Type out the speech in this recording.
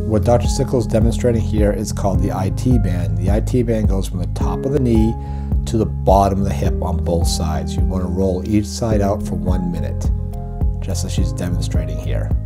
What Dr. Sickle is demonstrating here is called the IT band. The IT band goes from the top of the knee to the bottom of the hip on both sides. You want to roll each side out for 1 minute, just as she's demonstrating here.